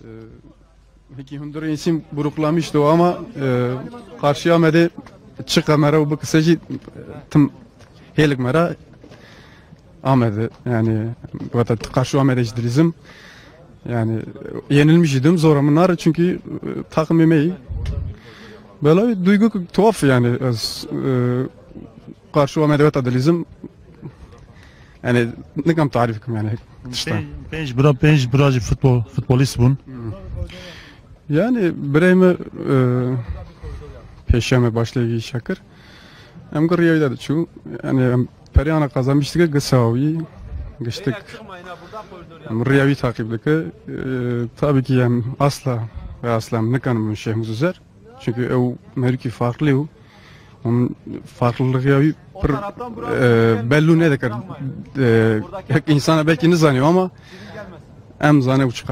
Peki Hundur isim buruklamıştı o ama karşıya mede çık kamera bu kısacı tüm helik mera Ahmet'e yani bu da karşı Ahmet'e cidrizim yani yenilmiş idim zoramınlar çünkü takım yemeği böyle bir duygu tuhaf yani karşı Ahmet'e tadilizm yani ne kadar tarifim yani Penç buracı futbolist bun. Yani bireyme peşeme başlayıcı şakır. Hem gırıya da şu yani periyana kazanmıştık gısavi geçtik. Riyavi takipteki tabii ki yani asla ve asla ne kanımın şeyimiz üzer. Çünkü o mevki farklı o. Onun farklılığı ya belli ne de insana belki ne zanıyor ama em zane uçuk.